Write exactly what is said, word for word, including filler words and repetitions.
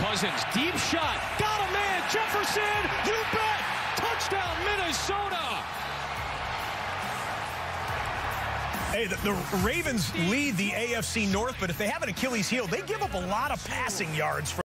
Cousins, deep shot. Got a man. Jefferson. You bet. Touchdown, Minnesota. Hey, the, the Ravens lead the A F C North, but if they have an Achilles heel, they give up a lot of passing yards.